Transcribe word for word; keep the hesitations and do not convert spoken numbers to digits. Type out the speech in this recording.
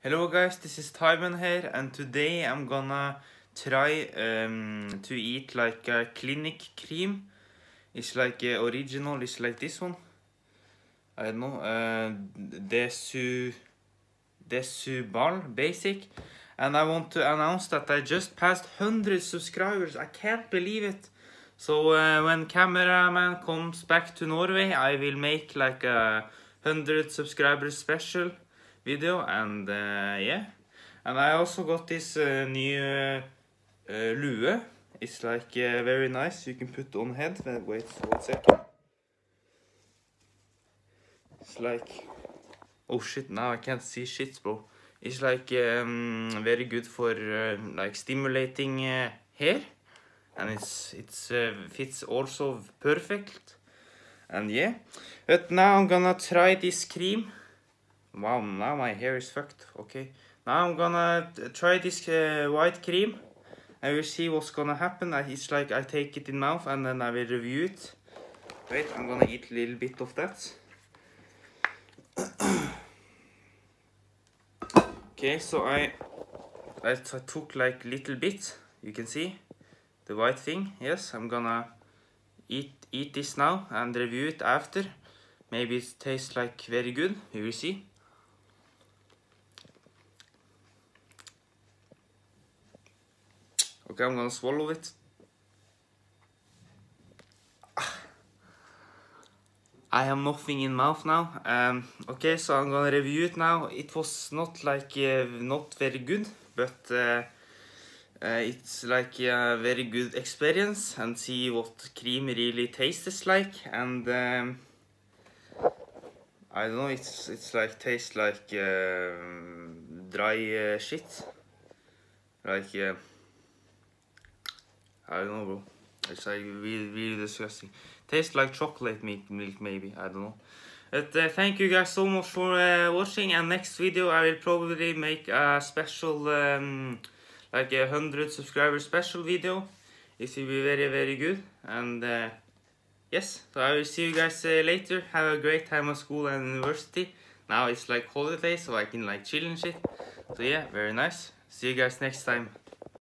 Hello guys, this is Tiedemann here, and today I'm gonna try um, to eat like a clinic cream. It's like uh, original, it's like this one. I don't know, uh, Desu, Desubal basic. And I want to announce that I just passed one hundred subscribers. I can't believe it. So uh, when cameraman comes back to Norway, I will make like a one hundred subscribers special video, and uh, yeah. And I also got this uh, new uh, uh, lue. It's like uh, very nice. You can put on head. Wait one second. It's like, oh shit, now I can't see shit, bro. It's like um, very good for uh, like stimulating uh, hair, and it's it's uh, fits also perfect. And yeah, but now I'm gonna try this cream. Wow, now my hair is fucked. Okay, now I'm gonna try this uh, white cream. I will see what's gonna happen. I, it's like I take it in mouth and then I will review it. Wait, I'm gonna eat a little bit of that. Okay, so I, I took like little bit. You can see the white thing. Yes, I'm gonna eat eat this now and review it after. Maybe it tastes like very good. We will see. Okay, I'm gonna swallow it. I have nothing in mouth now. Um, okay, so I'm gonna review it now. It was not like uh, not very good, but uh, uh, it's like a very good experience, and see what cream really tastes like. And um, I don't know. It's it's like tastes like uh, dry uh, shit. Like uh, I don't know, bro. It's like really, really disgusting. Tastes like chocolate milk, milk maybe. I don't know. But uh, thank you guys so much for uh, watching. And next video I will probably make a special, um, like a hundred subscriber special video. It will be very, very good. And uh, yes, so I will see you guys uh, later. Have a great time at school and university. Now it's like holiday, so I can like chill and shit. So yeah, very nice. See you guys next time.